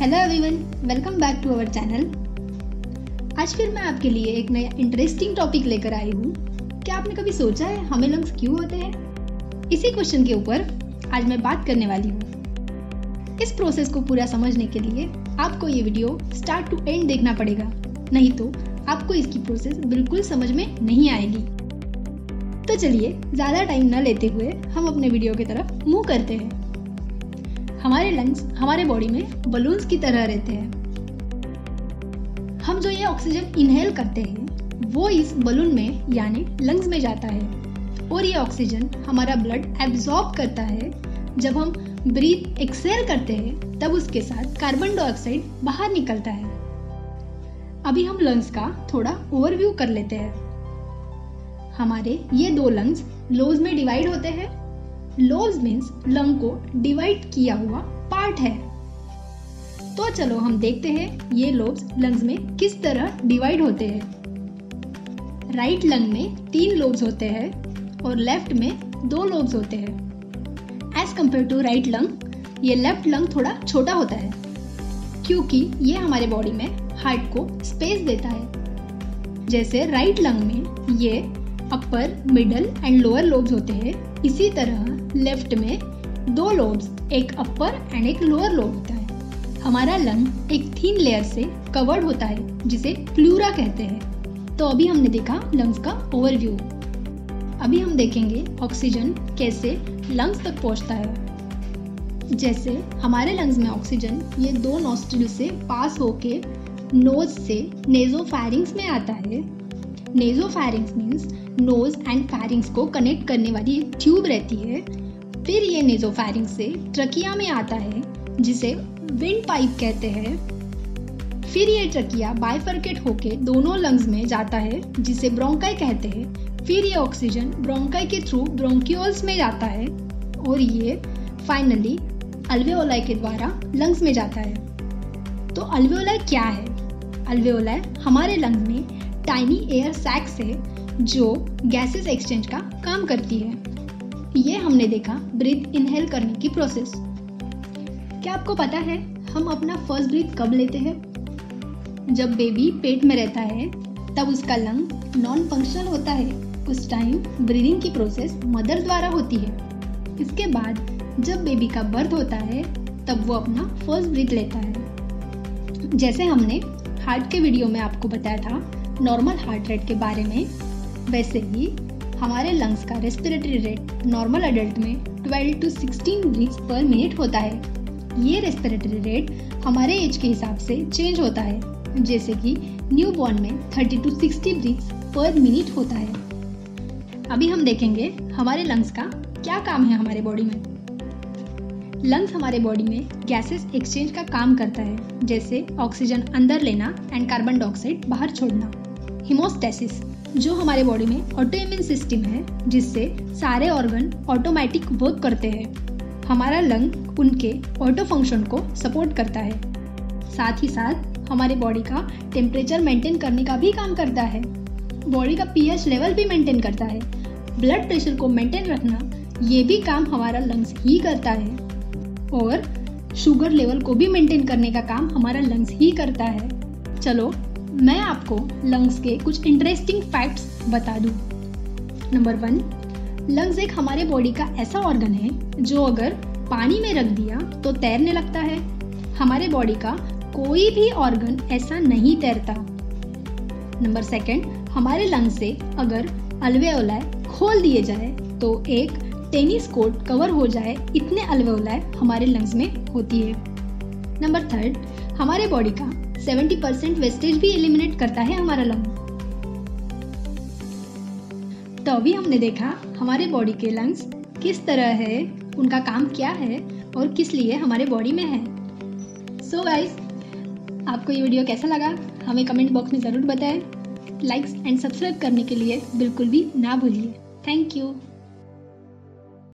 Hello everyone, welcome back to our channel. आज फिर मैं आपके लिए एक नया इंटरेस्टिंग टॉपिक लेकर आई हूँ। क्या आपने कभी सोचा है हमें लंग्स क्यों होते हैं? इसी क्वेश्चन के ऊपर आज मैं बात करने वाली हूँ। इस प्रोसेस को पूरा समझने के लिए आपको ये वीडियो स्टार्ट टू एंड देखना पड़ेगा, नहीं तो आपको इसकी प्रोसेस बिल्कुल समझ में नहीं आएगी। तो चलिए ज़्यादा टाइम न लेते हुए हम अपने वीडियो की तरफ मूव करते हैं। हमारे लंग्स हमारे बॉडी में बलून्स की तरह रहते हैं। हम जो ये ऑक्सीजन इनहेल करते हैं वो इस बलून में यानी लंग्स में जाता है और ये ऑक्सीजन हमारा ब्लड एब्जॉर्ब करता है। जब हम ब्रीथ एक्सेल करते हैं तब उसके साथ कार्बन डाइऑक्साइड बाहर निकलता है। अभी हम लंग्स का थोड़ा ओवरव्यू कर लेते हैं। हमारे ये दो लंग्स लोब्स में डिवाइड होते हैं। लोब्स मीन्स लंग को डिवाइड किया हुआ पार्ट है। तो चलो हम देखते हैं ये लोब्स लंग्स में किस तरह डिवाइड होते हैं। राइट लंग में 3 लोब्स होते हैं और लेफ्ट में 2 लोब्स होते हैं। As compared to right lung ये लेफ्ट लंग थोड़ा छोटा होता है क्योंकि ये हमारे बॉडी में हार्ट को स्पेस देता है। जैसे राइट लंग में ये upper, middle and lower lobes होते हैं, इसी तरह लेफ्ट में 2 लोब्स, एक अपर एंड एक लोअर लोब होता है। हमारा लंग एक थिन लेयर से कवर्ड होता है जिसे प्लूरा कहते हैं। तो अभी हमने देखा लंग्स का ओवरव्यू। अभी हम देखेंगे ऑक्सीजन कैसे लंग्स तक पहुंचता है। जैसे हमारे लंग्स में ऑक्सीजन ये 2 नॉस्ट्रिल से पास होके नोज से नेजोफैरिंग्स में आता है। Nasopharynx means nose and pharynx को कनेक्ट करने वाली एक ट्यूब रहती है। फिर ये नेजोफैरिंग्स से ट्रकिया में आता है जिसे विंड पाइप कहते हैं। फिर ये ट्रकिया बाइफरकेट होके दोनों लंग्स में जाता है जिसे ब्रोंकाई कहते हैं। फिर ये ऑक्सीजन ब्रोंकाई के थ्रू ब्रोंक्यूल्स में जाता है और ये फाइनली अल्वेओलाई के द्वारा लंग्स में जाता है। तो अल्वेओलाई क्या है? अल्वेओलाई हमारे लंग्स में टाइनी एयर सैक्स है जो गैसेस एक्सचेंज का काम करती है। ये हमने देखा ब्रीथ इनहेल करने की प्रोसेस। क्या आपको पता है हम अपना फर्स्ट ब्रीथ कब लेते हैं? जब बेबी पेट में रहता है तब उसका लंग नॉन फंक्शनल होता है। उस टाइम ब्रीदिंग की प्रोसेस मदर द्वारा होती है। इसके बाद जब बेबी का बर्थ होता है तब वो अपना फर्स्ट ब्रीथ लेता है। जैसे हमने हार्ट के वीडियो में आपको बताया था नॉर्मल हार्ट रेट के बारे में, वैसे ही हमारे लंग्स का रेस्पिरेटरी रेट नॉर्मल अडल्ट में 12 to 16 ब्रीथ्स पर मिनट होता है। ये रेस्पिरेटरी रेट हमारे एज के हिसाब से चेंज होता है, जैसे कि न्यू बॉर्न में 30 to 60 ब्रीथ्स पर मिनट होता है। अभी हम देखेंगे हमारे लंग्स का क्या काम है हमारे बॉडी में। लंग्स हमारे बॉडी में गैसेस एक्सचेंज का काम करता है, जैसे ऑक्सीजन अंदर लेना एंड कार्बन डाइऑक्साइड बाहर छोड़ना। हीमोस्टेसिस जो हमारे बॉडी में ऑटो इम्यून सिस्टम है जिससे सारे ऑर्गन ऑटोमेटिक वर्क करते हैं। हमारा लंग उनके ऑटो फंक्शन को सपोर्ट करता है। साथ ही साथ हमारे बॉडी का टेम्परेचर मेंटेन करने का भी काम करता है। बॉडी का पीएच लेवल भी मेंटेन करता है। ब्लड प्रेशर को मेंटेन रखना ये भी काम हमारा लंग्स ही करता है। और शुगर लेवल को भी मेंटेन करने का काम हमारा लंग्स ही करता है। चलो मैं आपको लंग्स के कुछ इंटरेस्टिंग फैक्ट्स बता दूं। नंबर 1, लंग्स एक हमारे बॉडी का ऐसा ऑर्गन है जो अगर पानी में रख दिया तो तैरने लगता है। हमारे बॉडी का कोई भी ऑर्गन ऐसा नहीं तैरता। नंबर 2, हमारे लंग्स से अगर अल्वेओलाई खोल दिए जाए तो एक टेनिस कोर्ट कवर हो जाए, इतने अल्वेओलाई हमारे लंग्स में होती है। नंबर 3, हमारे बॉडी का 70% वेस्टेज भी एलिमिनेट करता है हमारा लंग। तो अभी हमने देखा हमारे बॉडी के लंग्स किस तरह है, उनका काम क्या है और किस लिए हमारे बॉडी में है। सो गाइस, आपको ये वीडियो कैसा लगा हमें कमेंट बॉक्स में ज़रूर बताएं। लाइक्स एंड सब्सक्राइब करने के लिए बिल्कुल भी ना भूलिए। Thank you.